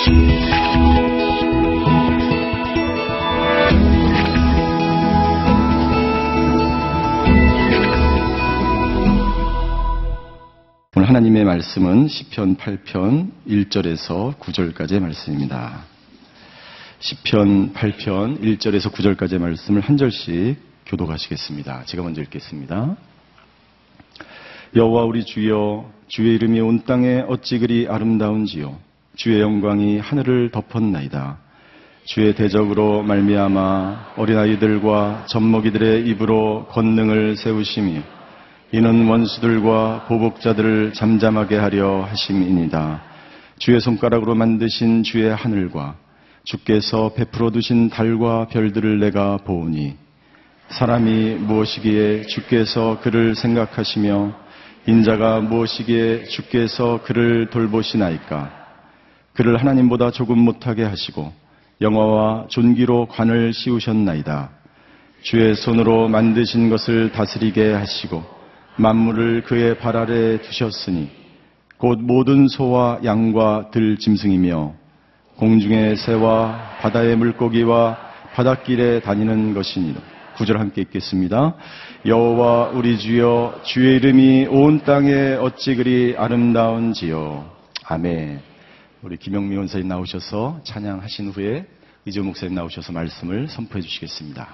오늘 하나님의 말씀은 시편 8편 1절에서 9절까지의 말씀입니다. 시편 8편 1절에서 9절까지의 말씀을 한 절씩 교독하시겠습니다. 제가 먼저 읽겠습니다. 여호와 우리 주여, 주의 이름이 온 땅에 어찌 그리 아름다운지요. 주의 영광이 하늘을 덮었나이다. 주의 대적으로 말미암아 어린아이들과 젖먹이들의 입으로 권능을 세우심이 이는 원수들과 보복자들을 잠잠하게 하려 하심이니이다. 주의 손가락으로 만드신 주의 하늘과 주께서 베풀어 두신 달과 별들을 내가 보오니 사람이 무엇이기에 주께서 그를 생각하시며 인자가 무엇이기에 주께서 그를 돌보시나이까. 그를 하나님보다 조금 못하게 하시고 영화와 존귀로 관을 씌우셨나이다. 주의 손으로 만드신 것을 다스리게 하시고 만물을 그의 발 아래 두셨으니 곧 모든 소와 양과 들 짐승이며 공중의 새와 바다의 물고기와 바닷길에 다니는 것이니라. 9절 함께 읽겠습니다. 여호와 우리 주여, 주의 이름이 온 땅에 어찌 그리 아름다운지요. 아멘. 우리 김영미 원사님 나오셔서 찬양하신 후에 이재호 목사님 나오셔서 말씀을 선포해 주시겠습니다.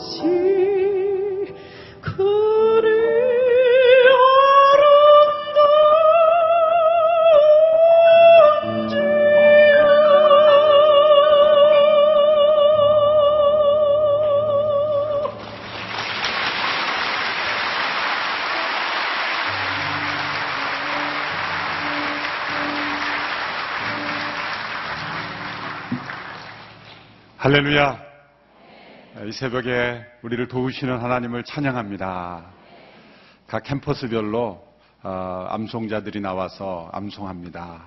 할렐루야. 이 새벽에 우리를 도우시는 하나님을 찬양합니다. 각 캠퍼스별로 암송자들이 나와서 암송합니다.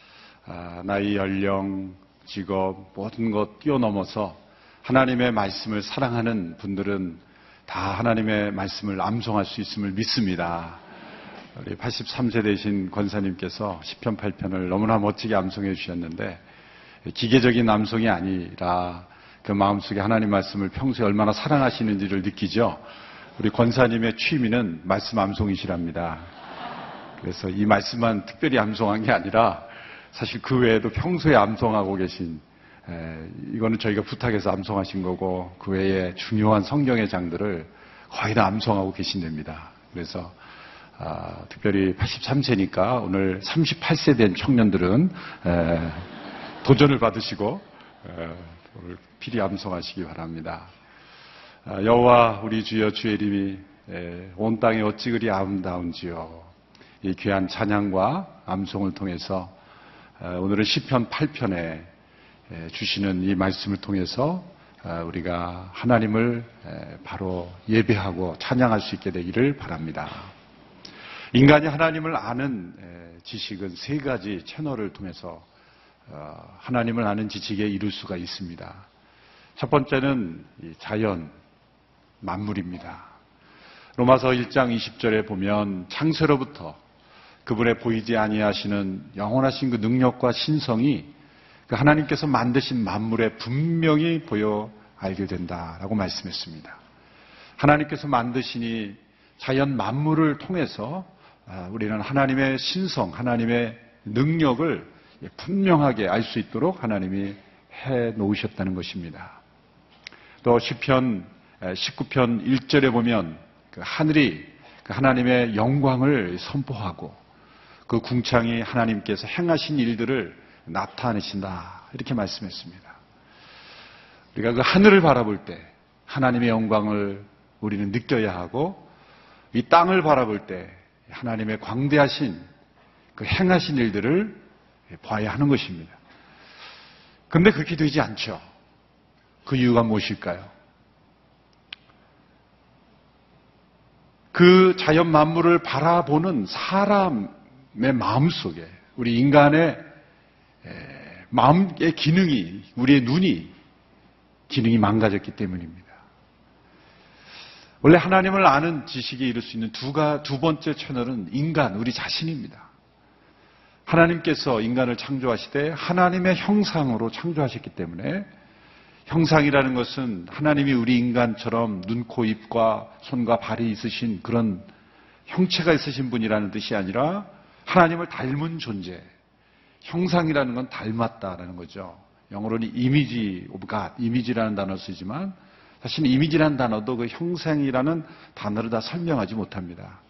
나이, 연령, 직업 모든 것 뛰어넘어서 하나님의 말씀을 사랑하는 분들은 다 하나님의 말씀을 암송할 수 있음을 믿습니다. 우리 83세 되신 권사님께서 시편 8편을 너무나 멋지게 암송해 주셨는데, 기계적인 암송이 아니라 그 마음속에 하나님 말씀을 평소에 얼마나 사랑하시는지를 느끼죠. 우리 권사님의 취미는 말씀 암송이시랍니다. 그래서 이 말씀만 특별히 암송한 게 아니라 사실 그 외에도 평소에 암송하고 계신, 이거는 저희가 부탁해서 암송하신 거고, 그 외에 중요한 성경의 장들을 거의 다 암송하고 계신답니다. 그래서 특별히 83세니까 오늘 38세 된 청년들은 도전을 받으시고 오늘 필히 암송하시기 바랍니다. 여호와 우리 주여, 주의 이름이 온 땅에 어찌 그리 아름다운지요. 이 귀한 찬양과 암송을 통해서 오늘은 시편 8편에 주시는 이 말씀을 통해서 우리가 하나님을 바로 예배하고 찬양할 수 있게 되기를 바랍니다. 인간이 하나님을 아는 지식은 세 가지 채널을 통해서 하나님을 아는 지식에 이룰 수가 있습니다. 첫 번째는 자연, 만물입니다. 로마서 1장 20절에 보면 창세로부터 그분의 보이지 아니하시는 영원하신 그 능력과 신성이 그 하나님께서 만드신 만물에 분명히 보여 알게 된다라고 말씀했습니다. 하나님께서 만드시니 자연 만물을 통해서 우리는 하나님의 신성, 하나님의 능력을 분명하게 알 수 있도록 하나님이 해 놓으셨다는 것입니다. 또 시편 19편 1절에 보면 그 하늘이 그 하나님의 영광을 선포하고 그 궁창이 하나님께서 행하신 일들을 나타내신다, 이렇게 말씀했습니다. 우리가 그 하늘을 바라볼 때 하나님의 영광을 우리는 느껴야 하고, 이 땅을 바라볼 때 하나님의 광대하신 그 행하신 일들을 봐야 하는 것입니다. 그런데 그렇게 되지 않죠. 그 이유가 무엇일까요? 그 자연 만물을 바라보는 사람의 마음속에, 우리 인간의 마음의 기능이, 우리의 눈이 기능이 망가졌기 때문입니다. 원래 하나님을 아는 지식에 이룰 수 있는 두 번째 채널은 인간, 우리 자신입니다. 하나님께서 인간을 창조하시되 하나님의 형상으로 창조하셨기 때문에, 형상이라는 것은 하나님이 우리 인간처럼 눈, 코, 입과 손과 발이 있으신 그런 형체가 있으신 분이라는 뜻이 아니라 하나님을 닮은 존재. 형상이라는 건 닮았다라는 거죠. 영어로는 이미지 오브 갓, 이미지라는 단어를 쓰지만 사실 이미지라는 단어도 그 형상이라는 단어를 다 설명하지 못합니다.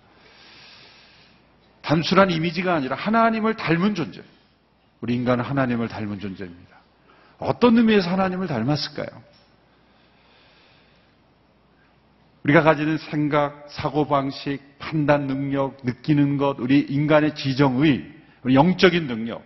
단순한 이미지가 아니라 하나님을 닮은 존재. 우리 인간은 하나님을 닮은 존재입니다. 어떤 의미에서 하나님을 닮았을까요? 우리가 가지는 생각, 사고방식, 판단 능력, 느끼는 것, 우리 인간의 지정의, 우리 영적인 능력,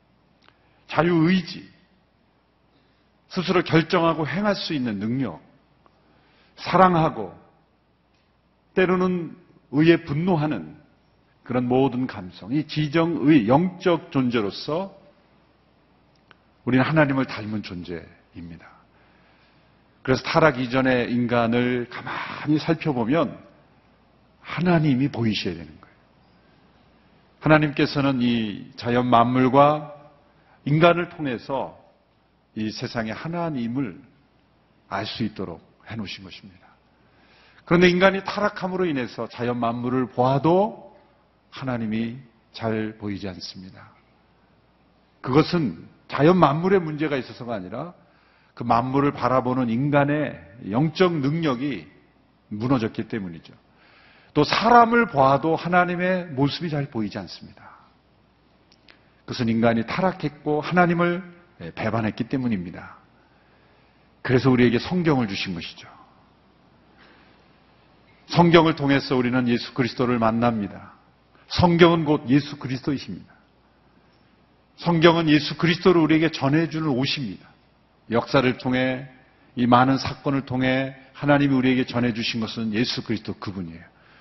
자유의지, 스스로 결정하고 행할 수 있는 능력, 사랑하고 때로는 의에 분노하는 그런 모든 감성, 이 지정의 영적 존재로서 우리는 하나님을 닮은 존재입니다. 그래서 타락 이전의 인간을 가만히 살펴보면 하나님이 보이셔야 되는 거예요. 하나님께서는 이 자연 만물과 인간을 통해서 이 세상의 하나님을 알 수 있도록 해놓으신 것입니다. 그런데 인간이 타락함으로 인해서 자연 만물을 보아도 하나님이 잘 보이지 않습니다. 그것은 자연 만물의 문제가 있어서가 아니라 그 만물을 바라보는 인간의 영적 능력이 무너졌기 때문이죠. 또 사람을 보아도 하나님의 모습이 잘 보이지 않습니다. 그것은 인간이 타락했고 하나님을 배반했기 때문입니다. 그래서 우리에게 성경을 주신 것이죠. 성경을 통해서 우리는 예수 그리스도를 만납니다. 성경은 곧 예수 그리스도이십니다. 성경은 예수 그리스도를 우리에게 전해주는 옷입니다. 역사를 통해 이 많은 사건을 통해 하나님이 우리에게 전해주신 것은 예수 그리스도 그분이에요.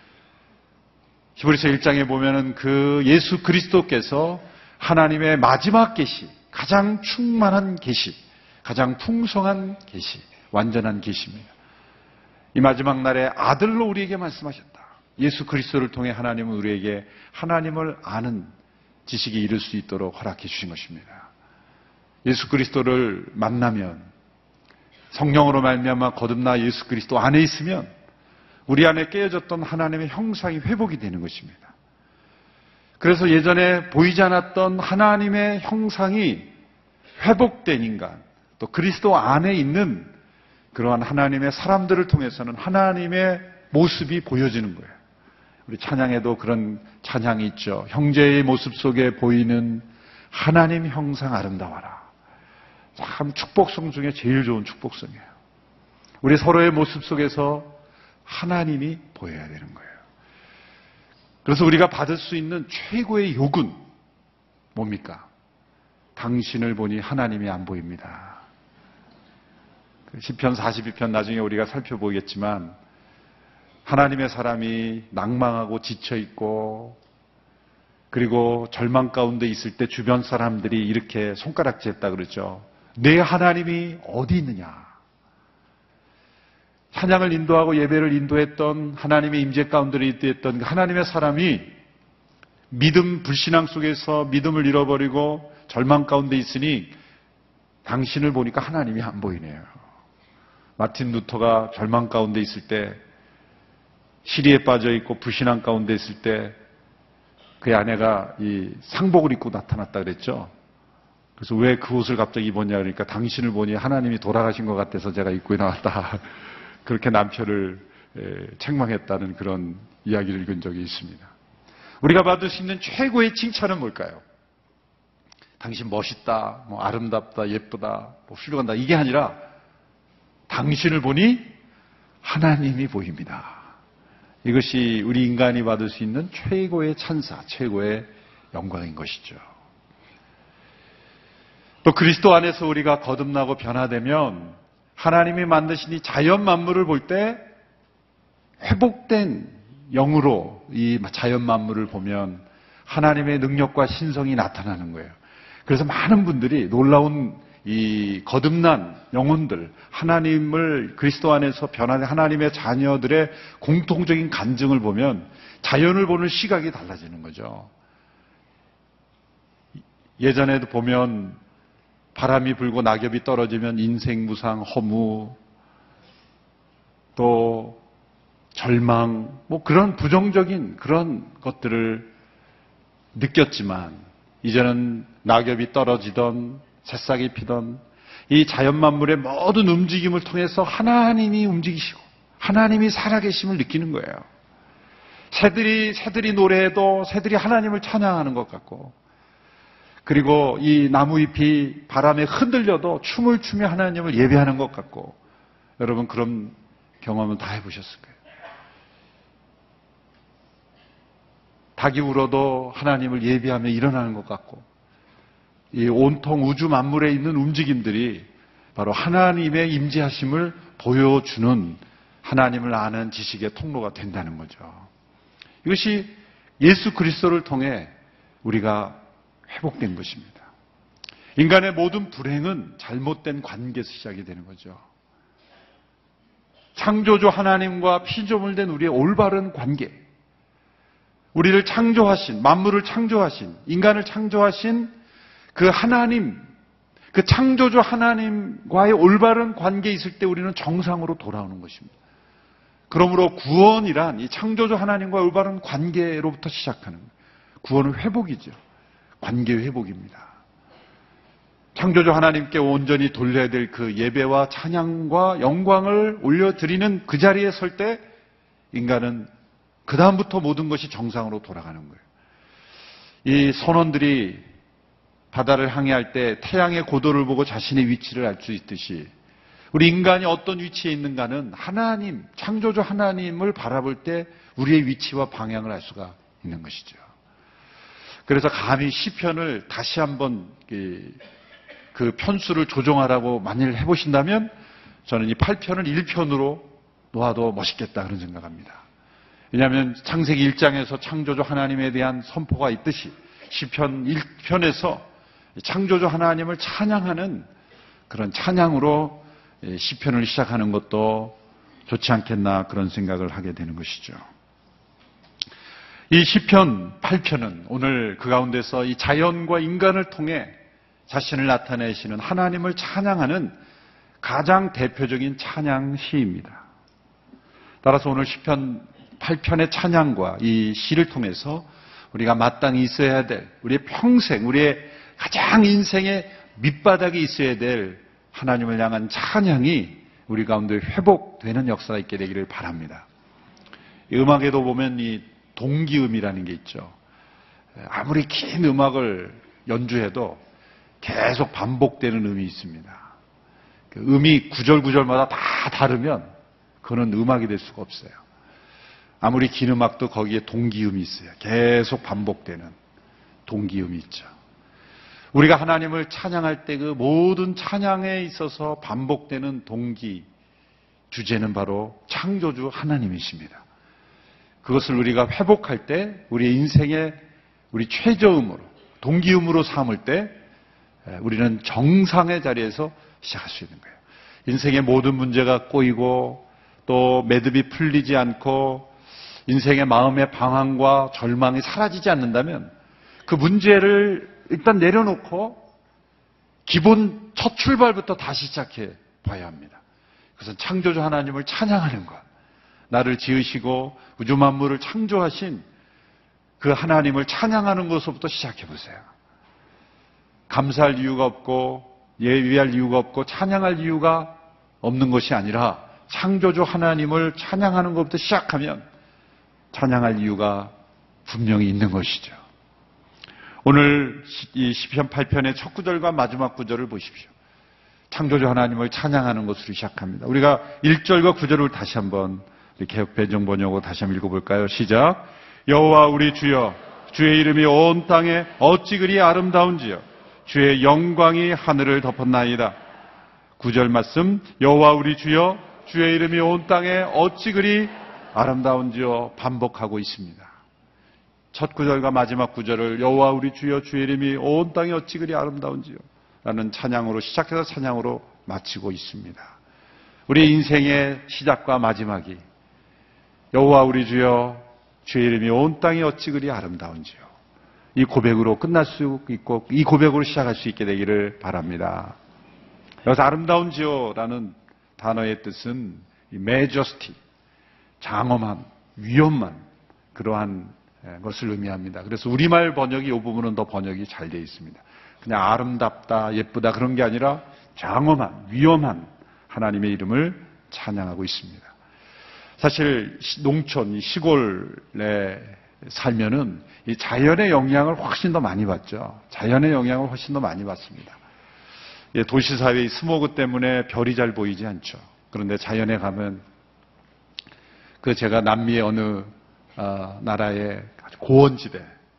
히브리서 1장에 보면은 그 예수 그리스도께서 하나님의 마지막 계시, 가장 충만한 계시, 가장 풍성한 계시, 완전한 계시입니다. 이 마지막 날에 아들로 우리에게 말씀하셨다. 예수 그리스도를 통해 하나님은 우리에게 하나님을 아는 지식이 이룰 수 있도록 허락해 주신 것입니다. 예수 그리스도를 만나면, 성령으로 말미암아 거듭나 예수 그리스도 안에 있으면 우리 안에 깨어졌던 하나님의 형상이 회복이 되는 것입니다. 그래서 예전에 보이지 않았던 하나님의 형상이 회복된 인간, 또 그리스도 안에 있는 그러한 하나님의 사람들을 통해서는 하나님의 모습이 보여지는 거예요. 우리 찬양에도 그런 찬양이 있죠. 형제의 모습 속에 보이는 하나님 형상 아름다워라. 참 축복성 중에 제일 좋은 축복성이에요. 우리 서로의 모습 속에서 하나님이 보여야 되는 거예요. 그래서 우리가 받을 수 있는 최고의 욕은 뭡니까? 당신을 보니 하나님이 안 보입니다. 시편 42편 나중에 우리가 살펴보겠지만 하나님의 사람이 낭망하고 지쳐있고 그리고 절망 가운데 있을 때 주변 사람들이 이렇게 손가락질했다 그러죠. 내 하나님이 어디 있느냐? 찬양을 인도하고 예배를 인도했던 하나님의 임재 가운데 있던 하나님의 사람이 믿음, 불신앙 속에서 믿음을 잃어버리고 절망 가운데 있으니 당신을 보니까 하나님이 안 보이네요. 마틴 루터가 절망 가운데 있을 때, 시리에 빠져 있고 불신앙 가운데 있을 때 그의 아내가 이 상복을 입고 나타났다 그랬죠. 그래서 왜 그 옷을 갑자기 입었냐 그러니까 당신을 보니 하나님이 돌아가신 것 같아서 제가 입고 나왔다. 그렇게 남편을 책망했다는 그런 이야기를 읽은 적이 있습니다. 우리가 받을 수 있는 최고의 칭찬은 뭘까요? 당신 멋있다, 뭐 아름답다, 예쁘다, 뭐 훌륭하다 이게 아니라 당신을 보니 하나님이 보입니다. 이것이 우리 인간이 받을 수 있는 최고의 찬사, 최고의 영광인 것이죠. 또 그리스도 안에서 우리가 거듭나고 변화되면 하나님이 만드신 이 자연 만물을 볼 때 회복된 영으로 이 자연 만물을 보면 하나님의 능력과 신성이 나타나는 거예요. 그래서 많은 분들이 놀라운 이 거듭난 영혼들, 하나님을 그리스도 안에서 변화된 하나님의 자녀들의 공통적인 간증을 보면 자연을 보는 시각이 달라지는 거죠. 예전에도 보면 바람이 불고 낙엽이 떨어지면 인생 무상, 허무, 또 절망, 뭐 그런 부정적인 그런 것들을 느꼈지만 이제는 낙엽이 떨어지던 새싹이 피던 이 자연 만물의 모든 움직임을 통해서 하나님이 움직이시고 하나님이 살아계심을 느끼는 거예요. 새들이 노래해도 새들이 하나님을 찬양하는 것 같고 그리고 이 나무잎이 바람에 흔들려도 춤을 추며 하나님을 예배하는 것 같고 여러분 그런 경험은 다 해보셨을 거예요. 닭이 울어도 하나님을 예배하며 일어나는 것 같고 이 온통 우주 만물에 있는 움직임들이 바로 하나님의 임재하심을 보여주는 하나님을 아는 지식의 통로가 된다는 거죠. 이것이 예수 그리스도를 통해 우리가 회복된 것입니다. 인간의 모든 불행은 잘못된 관계에서 시작이 되는 거죠. 창조주 하나님과 피조물된 우리의 올바른 관계, 우리를 창조하신, 만물을 창조하신, 인간을 창조하신 그 하나님, 그 창조주 하나님과의 올바른 관계에 있을 때 우리는 정상으로 돌아오는 것입니다. 그러므로 구원이란 이 창조주 하나님과의 올바른 관계로부터 시작하는 거예요. 구원은 회복이죠. 관계 회복입니다. 창조주 하나님께 온전히 돌려야 될 그 예배와 찬양과 영광을 올려드리는 그 자리에 설 때 인간은 그 다음부터 모든 것이 정상으로 돌아가는 거예요. 이 선원들이 바다를 항해할 때 태양의 고도를 보고 자신의 위치를 알 수 있듯이 우리 인간이 어떤 위치에 있는가는 하나님, 창조주 하나님을 바라볼 때 우리의 위치와 방향을 알 수가 있는 것이죠. 그래서 감히 시편을 다시 한번 그 편수를 조정하라고 만일 해보신다면 저는 이 8편을 1편으로 놓아도 멋있겠다 그런 생각합니다. 왜냐하면 창세기 1장에서 창조주 하나님에 대한 선포가 있듯이 시편 1편에서 창조주 하나님을 찬양하는 그런 찬양으로 시편을 시작하는 것도 좋지 않겠나 그런 생각을 하게 되는 것이죠. 이 시편 8편은 오늘 그 가운데서 이 자연과 인간을 통해 자신을 나타내시는 하나님을 찬양하는 가장 대표적인 찬양 시입니다. 따라서 오늘 시편 8편의 찬양과 이 시를 통해서 우리가 마땅히 있어야 될 우리의 평생, 우리의 가장 인생의 밑바닥에 있어야 될 하나님을 향한 찬양이 우리 가운데 회복되는 역사가 있게 되기를 바랍니다. 이 음악에도 보면 이 동기음이라는 게 있죠. 아무리 긴 음악을 연주해도 계속 반복되는 음이 있습니다. 그 음이 구절구절마다 다 다르면 그거는 음악이 될 수가 없어요. 아무리 긴 음악도 거기에 동기음이 있어요. 계속 반복되는 동기음이 있죠. 우리가 하나님을 찬양할 때 그 모든 찬양에 있어서 반복되는 동기, 주제는 바로 창조주 하나님이십니다. 그것을 우리가 회복할 때 우리의 인생의 우리 최저음으로, 동기음으로 삼을 때 우리는 정상의 자리에서 시작할 수 있는 거예요. 인생의 모든 문제가 꼬이고 또 매듭이 풀리지 않고 인생의 마음의 방황과 절망이 사라지지 않는다면 그 문제를 일단 내려놓고 기본 첫 출발부터 다시 시작해 봐야 합니다. 그것은 창조주 하나님을 찬양하는 것. 나를 지으시고 우주 만물을 창조하신 그 하나님을 찬양하는 것부터 시작해 보세요. 감사할 이유가 없고 예비할 이유가 없고 찬양할 이유가 없는 것이 아니라 창조주 하나님을 찬양하는 것부터 시작하면 찬양할 이유가 분명히 있는 것이죠. 오늘 이 시편 8편의 첫 구절과 마지막 구절을 보십시오. 창조주 하나님을 찬양하는 것으로 시작합니다. 우리가 1절과 9절을 다시 한번 개역 배정 번역으로 다시 한번 읽어볼까요? 시작. 여호와 우리 주여, 주의 이름이 온 땅에 어찌 그리 아름다운지요. 주의 영광이 하늘을 덮었나이다. 9절 말씀. 여호와 우리 주여, 주의 이름이 온 땅에 어찌 그리 아름다운지요. 반복하고 있습니다. 첫 구절과 마지막 구절을 여호와 우리 주여, 주의 이름이 온 땅에 어찌 그리 아름다운지요 라는 찬양으로 시작해서 찬양으로 마치고 있습니다. 우리 인생의 시작과 마지막이 여호와 우리 주여, 주의 이름이 온 땅에 어찌 그리 아름다운지요. 이 고백으로 끝날 수 있고 이 고백으로 시작할 수 있게 되기를 바랍니다. 여기서 아름다운지요라는 단어의 뜻은 majesty, 장엄한, 위엄한 그러한 것을 의미합니다. 그래서 우리말 번역이 이 부분은 더 번역이 잘 되어 있습니다. 그냥 아름답다, 예쁘다 그런 게 아니라 장엄한, 위엄한 하나님의 이름을 찬양하고 있습니다. 사실 농촌, 시골에 살면은 이 자연의 영향을 훨씬 더 많이 받죠. 자연의 영향을 훨씬 더 많이 받습니다. 도시사회의 스모그 때문에 별이 잘 보이지 않죠. 그런데 자연에 가면 제가 남미의 어느 나라의 고원지대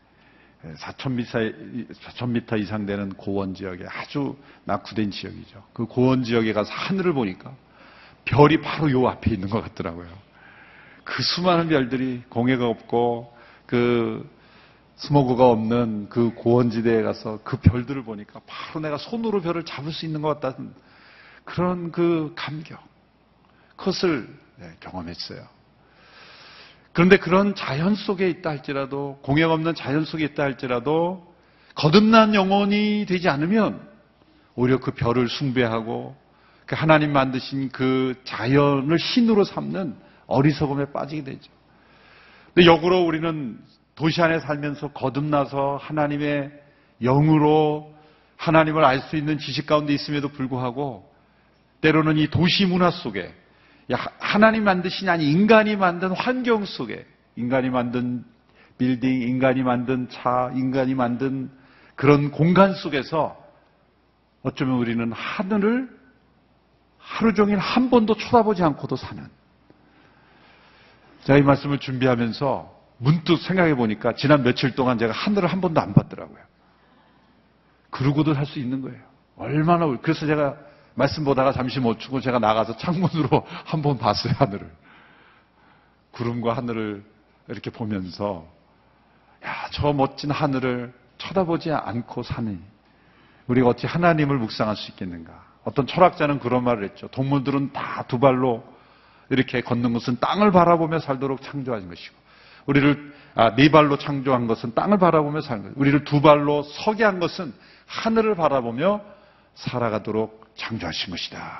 4,000m 이상 되는 고원 지역에 아주 낙후된 지역이죠. 그 고원 지역에 가서 하늘을 보니까 별이 바로 요 앞에 있는 것 같더라고요. 그 수많은 별들이 공해가 없고 그 스모그가 없는 그 고원지대에 가서 그 별들을 보니까 바로 내가 손으로 별을 잡을 수 있는 것 같다는 그런 그 감격, 그것을 경험했어요. 그런데 그런 자연 속에 있다 할지라도, 공해 없는 자연 속에 있다 할지라도 거듭난 영혼이 되지 않으면 오히려 그 별을 숭배하고 그 하나님 만드신 그 자연을 신으로 삼는 어리석음에 빠지게 되죠. 근데 역으로 우리는 도시 안에 살면서 거듭나서 하나님의 영으로 하나님을 알 수 있는 지식 가운데 있음에도 불구하고 때로는 이 도시 문화 속에 하나님 만드신 아니 인간이 만든 환경 속에 인간이 만든 빌딩, 인간이 만든 차, 인간이 만든 그런 공간 속에서 어쩌면 우리는 하늘을 하루 종일 한 번도 쳐다보지 않고도 사는. 제가 이 말씀을 준비하면서 문득 생각해 보니까 지난 며칠 동안 제가 하늘을 한 번도 안 봤더라고요. 그러고도 살 수 있는 거예요. 얼마나, 그래서 제가 말씀 보다가 잠시 멈추고 제가 나가서 창문으로 한 번 봤어요, 하늘을. 구름과 하늘을 이렇게 보면서, 야, 저 멋진 하늘을 쳐다보지 않고 사니, 우리가 어찌 하나님을 묵상할 수 있겠는가. 어떤 철학자는 그런 말을 했죠. 동물들은 다 두 발로 이렇게 걷는 것은 땅을 바라보며 살도록 창조한 것이고, 우리를 네 발로 창조한 것은 땅을 바라보며 사는 거예요. 우리를 두 발로 서게 한 것은 하늘을 바라보며 살아가도록 창조하신 것이다.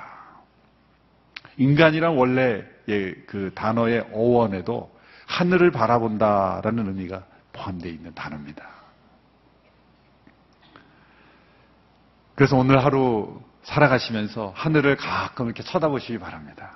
인간이란 원래 그 단어의 어원에도 하늘을 바라본다라는 의미가 포함되어 있는 단어입니다. 그래서 오늘 하루 살아가시면서 하늘을 가끔 이렇게 쳐다보시기 바랍니다.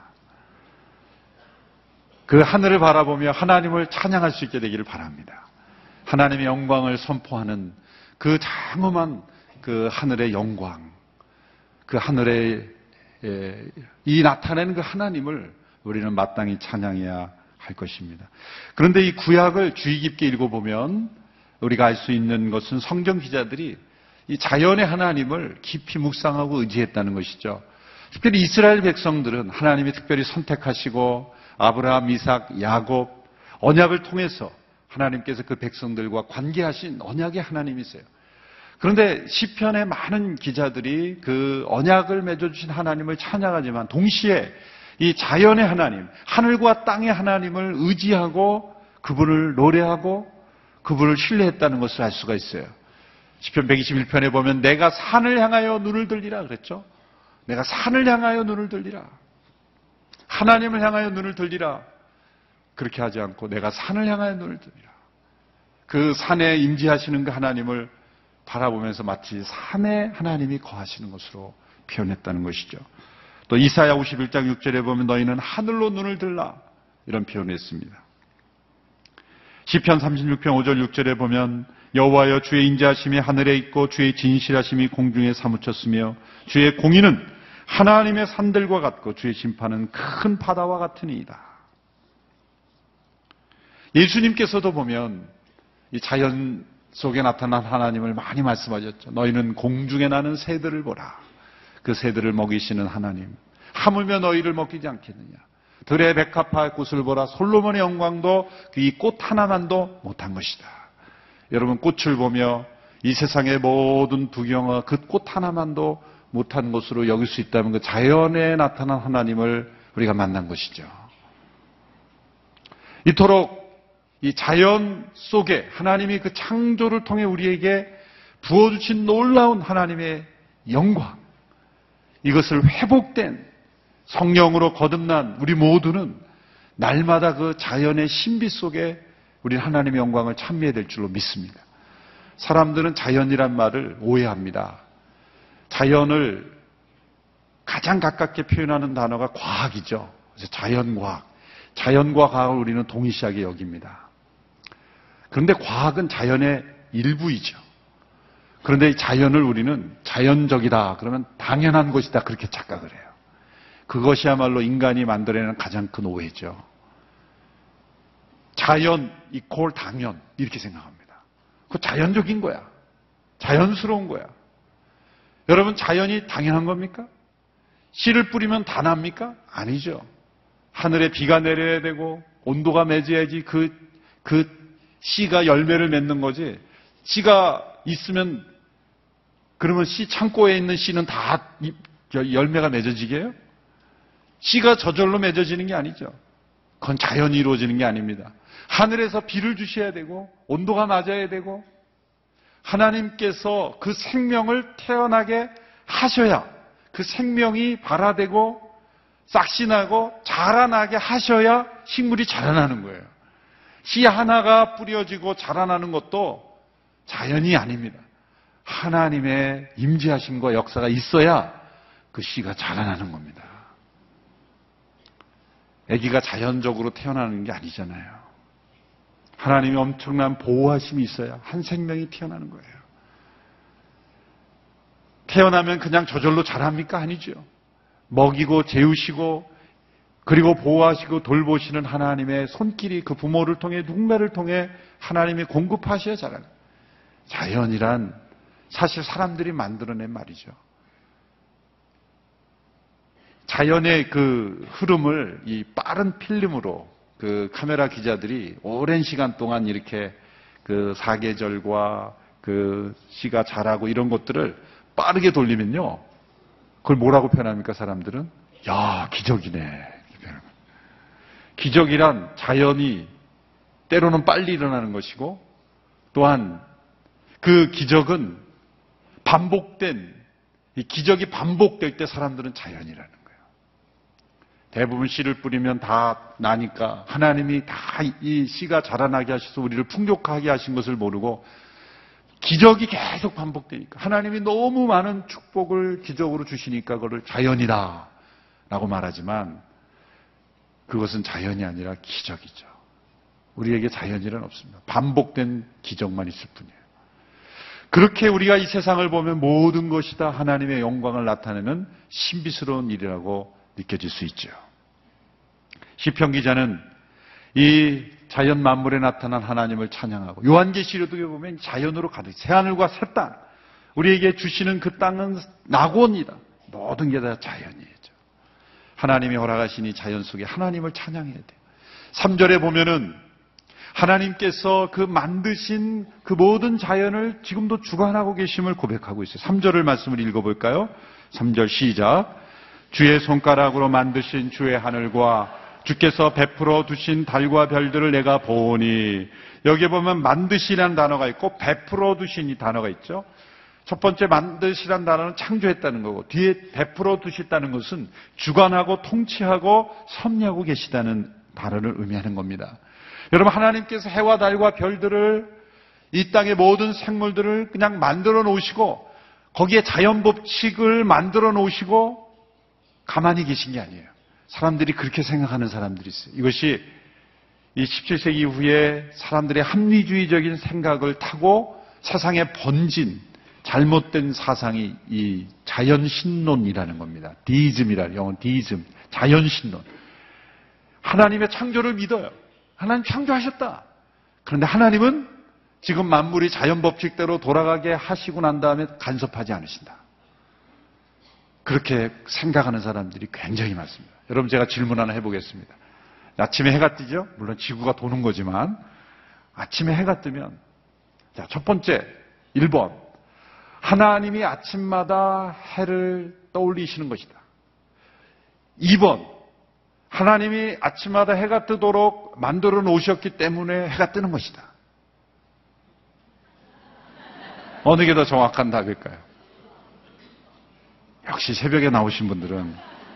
그 하늘을 바라보며 하나님을 찬양할 수 있게 되기를 바랍니다. 하나님의 영광을 선포하는 그 장엄한 그 하늘의 영광, 그 하늘에 이 나타내는 그 하나님을 우리는 마땅히 찬양해야 할 것입니다. 그런데 이 구약을 주의 깊게 읽어보면 우리가 알 수 있는 것은 성경 기자들이 이 자연의 하나님을 깊이 묵상하고 의지했다는 것이죠. 특별히 이스라엘 백성들은 하나님이 특별히 선택하시고 아브라함, 이삭, 야곱, 언약을 통해서 하나님께서 그 백성들과 관계하신 언약의 하나님이세요. 그런데 시편의 많은 기자들이 그 언약을 맺어주신 하나님을 찬양하지만 동시에 이 자연의 하나님, 하늘과 땅의 하나님을 의지하고 그분을 노래하고 그분을 신뢰했다는 것을 알 수가 있어요. 시편 121편에 보면 내가 산을 향하여 눈을 들리라 그랬죠. 내가 산을 향하여 눈을 들리라. 하나님을 향하여 눈을 들리라. 그렇게 하지 않고 내가 산을 향하여 눈을 들리라. 그 산에 임재하시는 그 하나님을 바라보면서 마치 산에 하나님이 거하시는 것으로 표현했다는 것이죠. 또 이사야 51장 6절에 보면 너희는 하늘로 눈을 들라 이런 표현을 했습니다. 시편 36편 5절 6절에 보면 여호와여 주의 인자하심이 하늘에 있고 주의 진실하심이 공중에 사무쳤으며 주의 공의는 하나님의 산들과 같고 주의 심판은 큰 바다와 같으니이다. 예수님께서도 보면 이 자연 속에 나타난 하나님을 많이 말씀하셨죠. 너희는 공중에 나는 새들을 보라. 그 새들을 먹이시는 하나님. 하물며 너희를 먹이지 않겠느냐. 들의 백합화의 꽃을 보라. 솔로몬의 영광도 이 꽃 하나만도 못한 것이다. 여러분 꽃을 보며 이 세상의 모든 두경과 그 꽃 하나만도 못한 것으로 여길 수 있다면 그 자연에 나타난 하나님을 우리가 만난 것이죠. 이토록 이 자연 속에 하나님이 그 창조를 통해 우리에게 부어주신 놀라운 하나님의 영광, 이것을 회복된 성령으로 거듭난 우리 모두는 날마다 그 자연의 신비 속에 우리 하나님의 영광을 찬미해야 될 줄로 믿습니다. 사람들은 자연이란 말을 오해합니다. 자연을 가장 가깝게 표현하는 단어가 과학이죠. 그래서 자연과학. 자연과 과학을 우리는 동일시하게 여깁니다. 그런데 과학은 자연의 일부이죠. 그런데 이 자연을 우리는 자연적이다 그러면 당연한 것이다 그렇게 착각을 해요. 그것이야말로 인간이 만들어내는 가장 큰 오해죠. 자연 이퀄 당연 이렇게 생각합니다. 그거 자연적인 거야. 자연스러운 거야. 여러분 자연이 당연한 겁니까? 씨를 뿌리면 다 납니까? 아니죠. 하늘에 비가 내려야 되고 온도가 맺어야지 그 씨가 열매를 맺는 거지. 씨가 있으면 그러면 씨 창고에 있는 씨는 다 열매가 맺어지게 해요? 씨가 저절로 맺어지는 게 아니죠. 그건 자연이 이루어지는 게 아닙니다. 하늘에서 비를 주셔야 되고 온도가 맞아야 되고 하나님께서 그 생명을 태어나게 하셔야 그 생명이 발화되고 싹신하고 자라나게 하셔야 식물이 자라나는 거예요. 씨 하나가 뿌려지고 자라나는 것도 자연이 아닙니다. 하나님의 임재하심과 역사가 있어야 그 씨가 자라나는 겁니다. 아기가 자연적으로 태어나는 게 아니잖아요. 하나님의 엄청난 보호하심이 있어야 한 생명이 태어나는 거예요. 태어나면 그냥 저절로 자랍니까? 아니죠. 먹이고 재우시고 그리고 보호하시고 돌보시는 하나님의 손길이 그 부모를 통해 누군가를 통해 하나님이 공급하셔야 자라요. 자연이란 사실 사람들이 만들어낸 말이죠. 자연의 그 흐름을 이 빠른 필름으로 그 카메라 기자들이 오랜 시간 동안 이렇게 그 사계절과 그 씨가 자라고 이런 것들을 빠르게 돌리면요. 그걸 뭐라고 표현합니까, 사람들은? 야, 기적이네. 기적이란 자연이 때로는 빨리 일어나는 것이고 또한 그 기적은 반복된, 이 기적이 반복될 때 사람들은 자연이라는 거예요. 대부분 씨를 뿌리면 다 나니까 하나님이 다 이 씨가 자라나게 하셔서 우리를 풍족하게 하신 것을 모르고 기적이 계속 반복되니까 하나님이 너무 많은 축복을 기적으로 주시니까 그걸 자연이다 라고 말하지만 그것은 자연이 아니라 기적이죠. 우리에게 자연이란 없습니다. 반복된 기적만 있을 뿐이에요. 그렇게 우리가 이 세상을 보면 모든 것이 다 하나님의 영광을 나타내는 신비스러운 일이라고 느껴질 수 있죠. 시편 기자는 이 자연 만물에 나타난 하나님을 찬양하고 요한계시록에 보면 자연으로 가득 새하늘과 새 땅 우리에게 주시는 그 땅은 낙원이다. 모든 게 다 자연이죠. 하나님이 허락하신 이 자연 속에 하나님을 찬양해야 돼요. 3절에 보면은 하나님께서 그 만드신 그 모든 자연을 지금도 주관하고 계심을 고백하고 있어요. 3절을 말씀을 읽어볼까요? 3절 시작. 주의 손가락으로 만드신 주의 하늘과 주께서 베풀어 두신 달과 별들을 내가 보니. 여기에 보면 만드시라는 단어가 있고 베풀어 두신 이 단어가 있죠. 첫 번째 만드시라는 단어는 창조했다는 거고 뒤에 베풀어 두셨다는 것은 주관하고 통치하고 섭리하고 계시다는 단어를 의미하는 겁니다. 여러분, 하나님께서 해와 달과 별들을 이 땅의 모든 생물들을 그냥 만들어 놓으시고 거기에 자연 법칙을 만들어 놓으시고 가만히 계신 게 아니에요. 사람들이 그렇게 생각하는 사람들이 있어요. 이것이 이 17세기 이후에 사람들의 합리주의적인 생각을 타고 세상에 번진 잘못된 사상이 이 자연신론이라는 겁니다. 디이즘이라는 영어 디이즘, 자연신론. 하나님의 창조를 믿어요. 하나님 창조하셨다. 그런데 하나님은 지금 만물이 자연 법칙대로 돌아가게 하시고 난 다음에 간섭하지 않으신다. 그렇게 생각하는 사람들이 굉장히 많습니다. 여러분, 제가 질문 하나 해보겠습니다. 아침에 해가 뜨죠? 물론 지구가 도는 거지만 아침에 해가 뜨면 자, 첫 번째 1번 하나님이 아침마다 해를 떠올리시는 것이다. 2번 하나님이 아침마다 해가 뜨도록 만들어 놓으셨기 때문에 해가 뜨는 것이다. 어느 게 더 정확한 답일까요? 역시 새벽에 나오신 분들은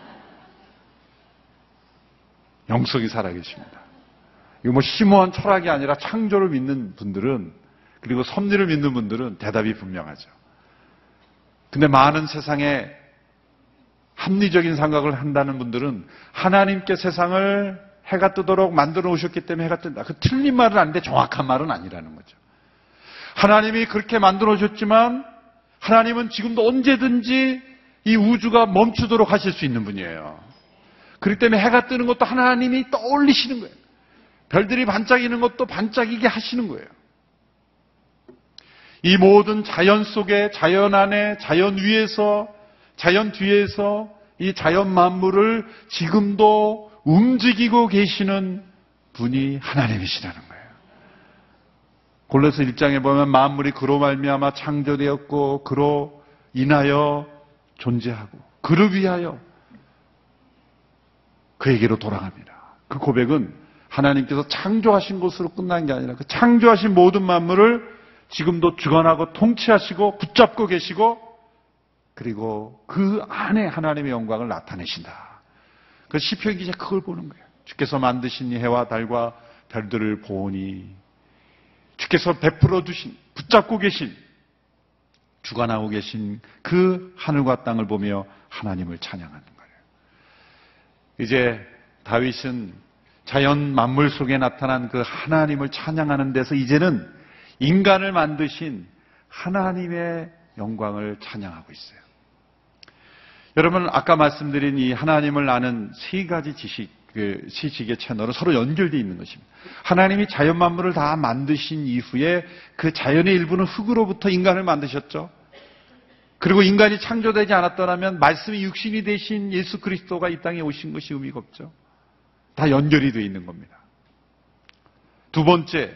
영성이 살아계십니다. 이거 뭐 심오한 철학이 아니라 창조를 믿는 분들은 그리고 섭리를 믿는 분들은 대답이 분명하죠. 근데 많은 세상에 합리적인 생각을 한다는 분들은 하나님께 세상을 해가 뜨도록 만들어 놓으셨기 때문에 해가 뜬다. 그 틀린 말은 아닌데 정확한 말은 아니라는 거죠. 하나님이 그렇게 만들어 놓으셨지만 하나님은 지금도 언제든지 이 우주가 멈추도록 하실 수 있는 분이에요. 그렇기 때문에 해가 뜨는 것도 하나님이 떠올리시는 거예요. 별들이 반짝이는 것도 반짝이게 하시는 거예요. 이 모든 자연 속에, 자연 안에, 자연 위에서, 자연 뒤에서 이 자연 만물을 지금도 움직이고 계시는 분이 하나님이시라는 거예요. 골로새 1장에 보면 만물이 그로 말미암아 창조되었고 그로 인하여 존재하고 그를 위하여 그에게로 돌아갑니다. 그 고백은 하나님께서 창조하신 것으로 끝난 게 아니라 그 창조하신 모든 만물을 지금도 주관하고 통치하시고 붙잡고 계시고 그리고 그 안에 하나님의 영광을 나타내신다. 그 시편 기자 그걸 보는 거예요. 주께서 만드신 이 해와 달과 별들을 보니 주께서 베풀어 두신 붙잡고 계신 주관하고 계신 그 하늘과 땅을 보며 하나님을 찬양하는 거예요. 이제 다윗은 자연 만물 속에 나타난 그 하나님을 찬양하는 데서 이제는 인간을 만드신 하나님의 영광을 찬양하고 있어요. 여러분, 아까 말씀드린 이 하나님을 아는 세 가지 시식의 채널은 서로 연결되어 있는 것입니다. 하나님이 자연 만물을 다 만드신 이후에 그 자연의 일부는 흙으로부터 인간을 만드셨죠. 그리고 인간이 창조되지 않았더라면 말씀이 육신이 되신 예수 그리스도가 이 땅에 오신 것이 의미가 없죠. 다 연결이 되어 있는 겁니다. 두 번째,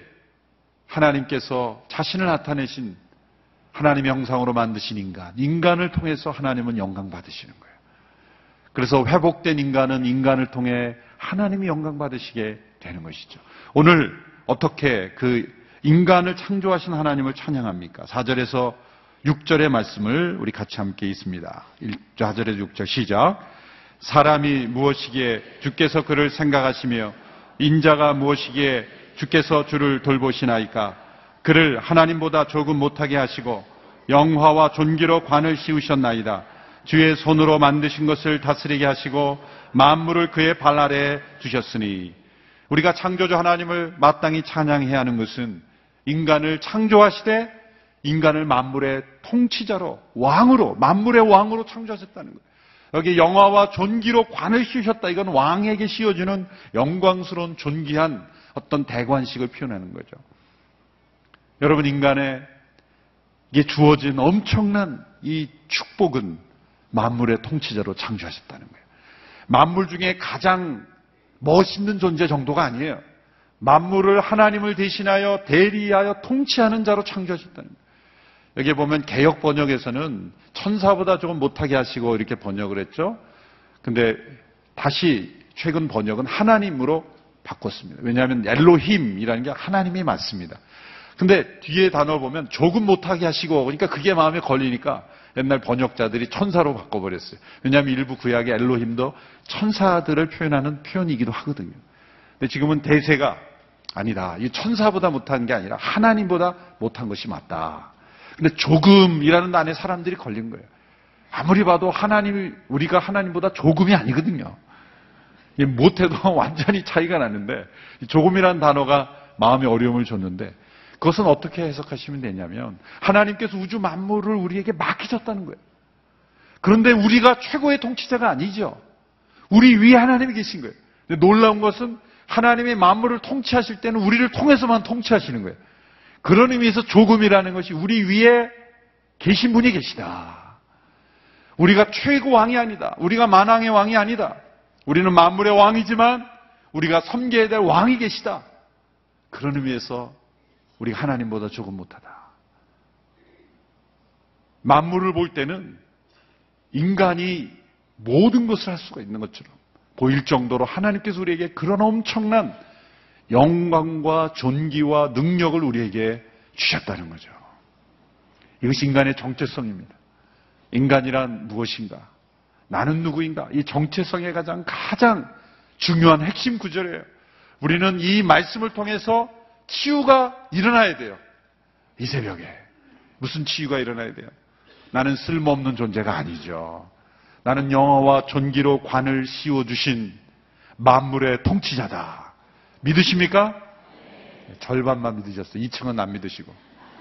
하나님께서 자신을 나타내신 하나님의 형상으로 만드신 인간을 통해서 하나님은 영광 받으시는 거예요. 그래서 회복된 인간은 인간을 통해 하나님이 영광 받으시게 되는 것이죠. 오늘 어떻게 그 인간을 창조하신 하나님을 찬양합니까? 4절에서 6절의 말씀을 우리 같이 함께 읽습니다. 4절에서 6절 시작. 사람이 무엇이기에 주께서 그를 생각하시며 인자가 무엇이기에 주께서 주를 돌보시나이까. 그를 하나님보다 조금 못하게 하시고 영화와 존귀로 관을 씌우셨나이다. 주의 손으로 만드신 것을 다스리게 하시고 만물을 그의 발 아래에 두셨으니. 우리가 창조주 하나님을 마땅히 찬양해야 하는 것은 인간을 창조하시되 인간을 만물의 통치자로, 왕으로, 만물의 왕으로 창조하셨다는 거예요. 여기 영화와 존귀로 관을 씌우셨다. 이건 왕에게 씌워주는 영광스러운 존귀한 어떤 대관식을 표현하는 거죠. 여러분, 인간에게 주어진 엄청난 이 축복은 만물의 통치자로 창조하셨다는 거예요. 만물 중에 가장 멋있는 존재 정도가 아니에요. 만물을 하나님을 대신하여 대리하여 통치하는 자로 창조하셨다는 거예요. 여기 보면 개역 번역에서는 천사보다 조금 못하게 하시고 이렇게 번역을 했죠. 근데 다시 최근 번역은 하나님으로 바꿨습니다. 왜냐하면 엘로힘이라는 게 하나님이 맞습니다. 근데 뒤에 단어 보면 조금 못하게 하시고, 그러니까 그게 마음에 걸리니까 옛날 번역자들이 천사로 바꿔버렸어요. 왜냐하면 일부 구약의 엘로힘도 천사들을 표현하는 표현이기도 하거든요. 근데 지금은 대세가 아니다. 이 천사보다 못한 게 아니라 하나님보다 못한 것이 맞다. 근데 조금이라는 단어에 사람들이 걸린 거예요. 아무리 봐도 우리가 하나님보다 조금이 아니거든요. 못해도 완전히 차이가 나는데, 조금이라는 단어가 마음에 어려움을 줬는데, 그것은 어떻게 해석하시면 되냐면, 하나님께서 우주 만물을 우리에게 맡기셨다는 거예요. 그런데 우리가 최고의 통치자가 아니죠. 우리 위에 하나님이 계신 거예요. 근데 놀라운 것은 하나님이 만물을 통치하실 때는 우리를 통해서만 통치하시는 거예요. 그런 의미에서 조금이라는 것이 우리 위에 계신 분이 계시다. 우리가 최고 왕이 아니다. 우리가 만왕의 왕이 아니다. 우리는 만물의 왕이지만 우리가 섬겨야 될 왕이 계시다. 그런 의미에서 우리가 하나님보다 조금 못하다. 만물을 볼 때는 인간이 모든 것을 할 수가 있는 것처럼 보일 정도로 하나님께서 우리에게 그런 엄청난 영광과 존귀와 능력을 우리에게 주셨다는 거죠. 이것이 인간의 정체성입니다. 인간이란 무엇인가? 나는 누구인가? 이 정체성의 가장 중요한 핵심 구절이에요. 우리는 이 말씀을 통해서 치유가 일어나야 돼요. 이 새벽에. 무슨 치유가 일어나야 돼요? 나는 쓸모없는 존재가 아니죠. 나는 영화와 존귀로 관을 씌워주신 만물의 통치자다. 믿으십니까? 절반만 믿으셨어요. 2층은 안 믿으시고.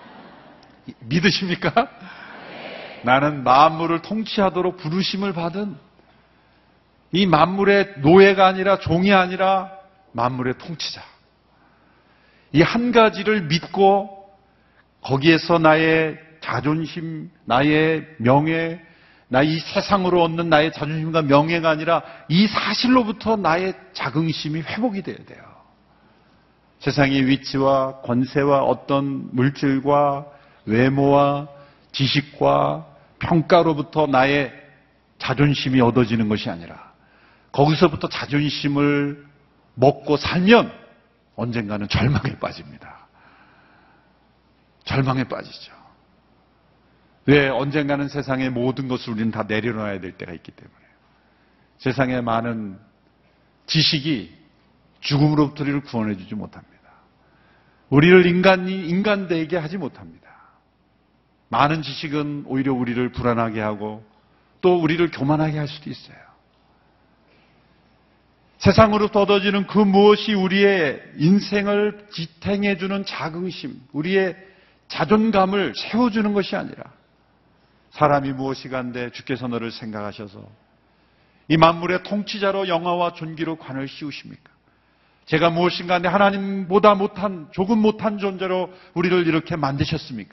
믿으십니까? 나는 만물을 통치하도록 부르심을 받은 이 만물의 노예가 아니라 종이 아니라 만물의 통치자. 이 한 가지를 믿고 거기에서 나의 자존심, 나의 명예, 이 세상으로 얻는 나의 자존심과 명예가 아니라 이 사실로부터 나의 자긍심이 회복이 돼야 돼요. 세상의 위치와 권세와 어떤 물질과 외모와 지식과 평가로부터 나의 자존심이 얻어지는 것이 아니라 거기서부터 자존심을 먹고 살면 언젠가는 절망에 빠집니다. 절망에 빠지죠. 왜? 언젠가는 세상의 모든 것을 우리는 다 내려놔야 될 때가 있기 때문에. 세상의 많은 지식이 죽음으로부터 우리를 구원해 주지 못합니다. 우리를 인간되게 하지 못합니다. 많은 지식은 오히려 우리를 불안하게 하고 또 우리를 교만하게 할 수도 있어요. 세상으로 얻어지는 그 무엇이 우리의 인생을 지탱해주는 자긍심, 우리의 자존감을 세워주는 것이 아니라 사람이 무엇이간데 주께서 너를 생각하셔서 이 만물의 통치자로 영화와 존귀로 관을 씌우십니까? 제가 무엇인가인데 하나님보다 조금 못한 존재로 우리를 이렇게 만드셨습니까?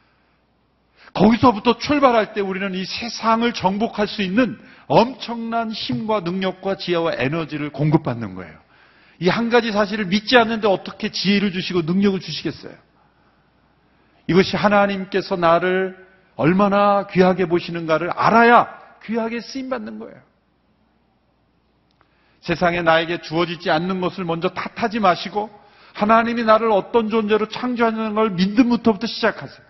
거기서부터 출발할 때 우리는 이 세상을 정복할 수 있는 엄청난 힘과 능력과 지혜와 에너지를 공급받는 거예요. 이 한 가지 사실을 믿지 않는데 어떻게 지혜를 주시고 능력을 주시겠어요? 이것이 하나님께서 나를 얼마나 귀하게 보시는가를 알아야 귀하게 쓰임받는 거예요. 세상에 나에게 주어지지 않는 것을 먼저 탓하지 마시고 하나님이 나를 어떤 존재로 창조하는 걸 믿음부터 시작하세요.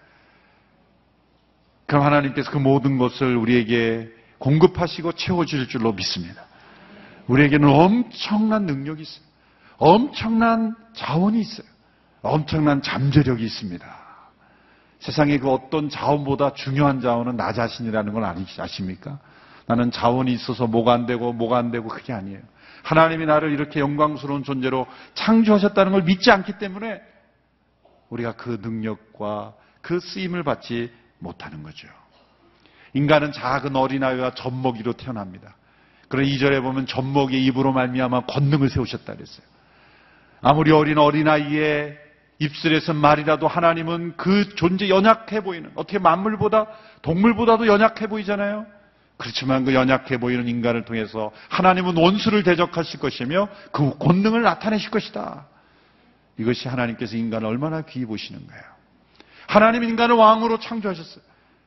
그럼 하나님께서 그 모든 것을 우리에게 공급하시고 채워주실 줄로 믿습니다. 우리에게는 엄청난 능력이 있어요. 엄청난 자원이 있어요. 엄청난 잠재력이 있습니다. 세상에 그 어떤 자원보다 중요한 자원은 나 자신이라는 걸 아십니까? 나는 자원이 있어서 뭐가 안 되고 그게 아니에요. 하나님이 나를 이렇게 영광스러운 존재로 창조하셨다는 걸 믿지 않기 때문에 우리가 그 능력과 그 쓰임을 받지 못하는 거죠. 인간은 작은 어린아이와 젖먹이로 태어납니다. 그러나 2절에 보면 젖먹이의 입으로 말미암아 권능을 세우셨다 그랬어요. 아무리 어린아이의 입술에서 말이라도 하나님은 그 존재 연약해 보이는, 어떻게 만물보다 동물보다도 연약해 보이잖아요. 그렇지만 그 연약해 보이는 인간을 통해서 하나님은 원수를 대적하실 것이며 그 권능을 나타내실 것이다. 이것이 하나님께서 인간을 얼마나 귀히 보시는 거예요. 하나님 인간을 왕으로 창조하셨어요.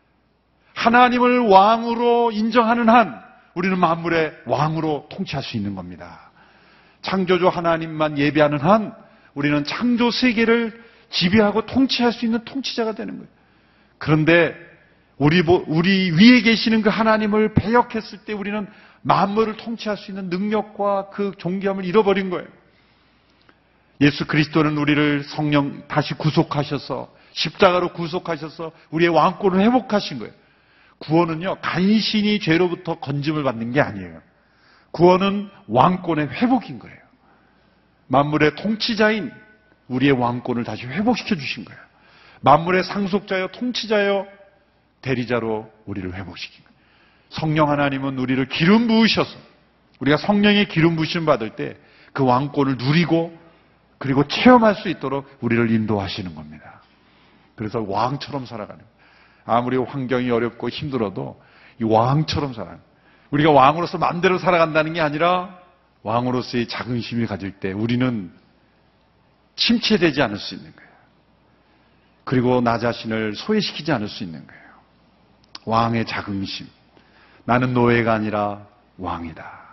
하나님을 왕으로 인정하는 한 우리는 만물의 왕으로 통치할 수 있는 겁니다. 창조주 하나님만 예배하는 한 우리는 창조 세계를 지배하고 통치할 수 있는 통치자가 되는 거예요. 그런데 우리 위에 계시는 그 하나님을 배역했을 때 우리는 만물을 통치할 수 있는 능력과 그 존귀함을 잃어버린 거예요. 예수 그리스도는 우리를 성령 다시 구속하셔서 십자가로 구속하셔서 우리의 왕권을 회복하신 거예요. 구원은요, 간신히 죄로부터 건짐을 받는 게 아니에요. 구원은 왕권의 회복인 거예요. 만물의 통치자인 우리의 왕권을 다시 회복시켜 주신 거예요. 만물의 상속자여 통치자여 대리자로 우리를 회복시킨 거예요. 성령 하나님은 우리를 기름 부으셔서 우리가 성령의 기름 부으심 받을 때 그 왕권을 누리고 그리고 체험할 수 있도록 우리를 인도하시는 겁니다. 그래서 왕처럼 살아가는 거예요. 아무리 환경이 어렵고 힘들어도 이 왕처럼 살아가는 거예요. 우리가 왕으로서 마음대로 살아간다는 게 아니라 왕으로서의 자긍심이 가질 때 우리는 침체되지 않을 수 있는 거예요. 그리고 나 자신을 소외시키지 않을 수 있는 거예요. 왕의 자긍심. 나는 노예가 아니라 왕이다.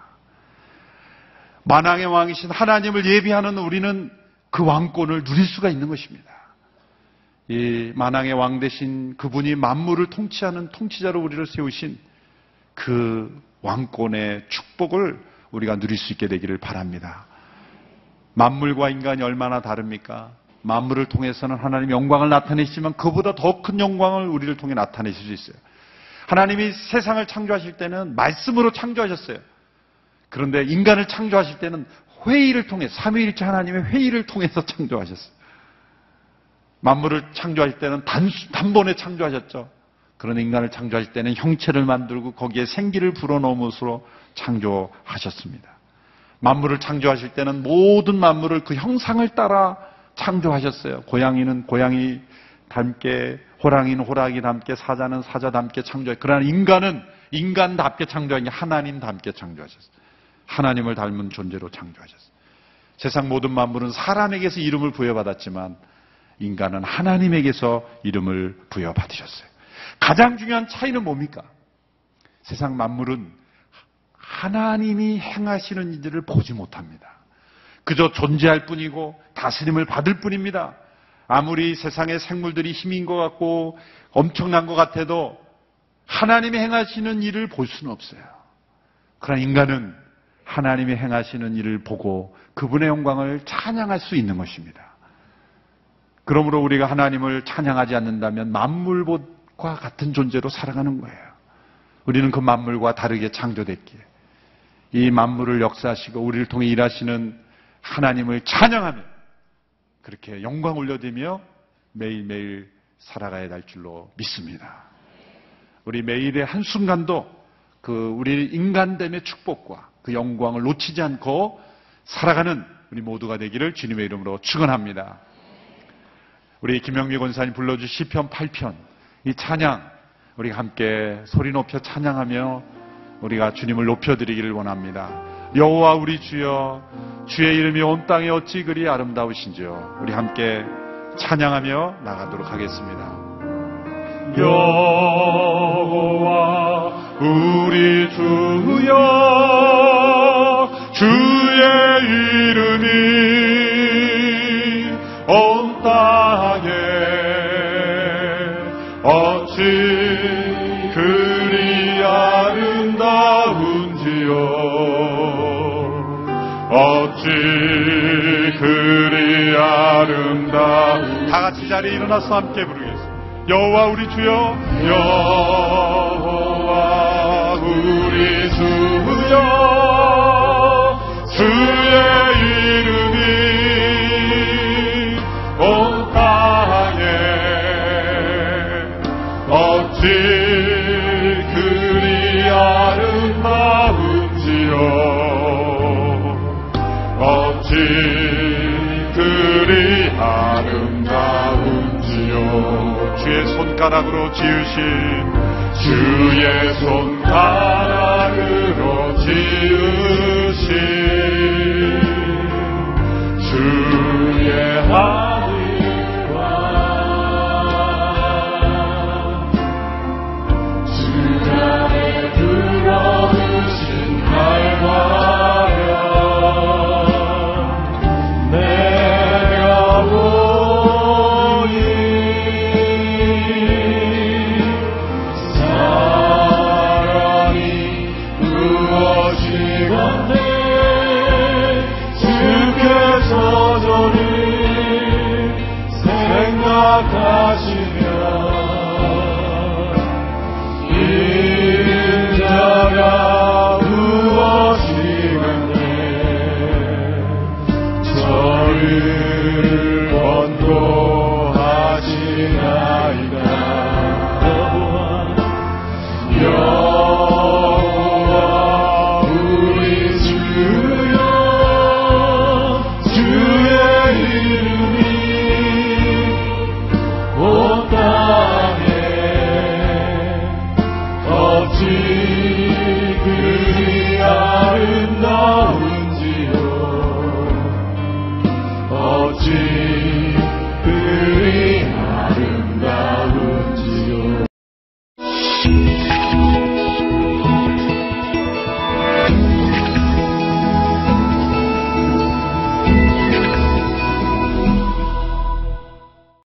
만왕의 왕이신 하나님을 예비하는 우리는 그 왕권을 누릴 수가 있는 것입니다. 이 만왕의 왕 되신 그분이 만물을 통치하는 통치자로 우리를 세우신 그 왕권의 축복을 우리가 누릴 수 있게 되기를 바랍니다. 만물과 인간이 얼마나 다릅니까? 만물을 통해서는 하나님의 영광을 나타내시지만 그보다 더 큰 영광을 우리를 통해 나타내실 수 있어요. 하나님이 세상을 창조하실 때는 말씀으로 창조하셨어요. 그런데 인간을 창조하실 때는 회의를 통해 삼위일체 하나님의 회의를 통해서 창조하셨어요. 만물을 창조하실 때는 단번에 창조하셨죠. 그런 인간을 창조하실 때는 형체를 만들고 거기에 생기를 불어넣음으로 창조하셨습니다. 만물을 창조하실 때는 모든 만물을 그 형상을 따라 창조하셨어요. 고양이는 고양이 닮게, 호랑이는 호랑이 닮게, 사자는 사자 닮게 창조하셨어요. 그러나 인간은 인간답게 창조한 게 하나님답게 창조하셨어요. 하나님을 닮은 존재로 창조하셨어요. 세상 모든 만물은 사람에게서 이름을 부여받았지만 인간은 하나님에게서 이름을 부여받으셨어요. 가장 중요한 차이는 뭡니까? 세상 만물은 하나님이 행하시는 일들을 보지 못합니다. 그저 존재할 뿐이고 다스림을 받을 뿐입니다. 아무리 세상의 생물들이 힘인 것 같고 엄청난 것 같아도 하나님이 행하시는 일을 볼 수는 없어요. 그러나 인간은 하나님이 행하시는 일을 보고 그분의 영광을 찬양할 수 있는 것입니다. 그러므로 우리가 하나님을 찬양하지 않는다면 만물과 빛과 같은 존재로 살아가는 거예요. 우리는 그 만물과 다르게 창조됐기에 이 만물을 역사하시고 우리를 통해 일하시는 하나님을 찬양하며 그렇게 영광 올려드리며 매일매일 살아가야 할 줄로 믿습니다. 우리 매일의 한순간도 그 우리 인간됨의 축복과 그 영광을 놓치지 않고 살아가는 우리 모두가 되기를 주님의 이름으로 축원합니다. 우리 김영미 권사님 불러준 시편 8편 이 찬양 우리가 함께 소리 높여 찬양하며 우리가 주님을 높여드리기를 원합니다. 여호와 우리 주여 주의 이름이 온 땅에 어찌 그리 아름다우신지요. 우리 함께 찬양하며 나가도록 하겠습니다. 여호와 우리 주여 주의 이름이 온 땅에 어찌 그리 아름다운지요. 어찌 그리 아름다운. 다 같이 자리에 일어나서 함께 부르겠습니다. 여호와 우리 주여 여호와 우리 주여 주의 이름이 온 땅에 어찌 그리 아름다운지요. 어찌 그리 아름다운지요. 주의 손가락으로 지으신 주의 손가락으로 지으신 주의 하늘과 주 안에 들어오신 갈망하여 내려오니 사랑이 무엇이건데 주께서 저를 생각하시며 인자가 무엇이건데 저를 권고하시나이다. 여호와 우리 주여 주의 이름이 온 땅에 어찌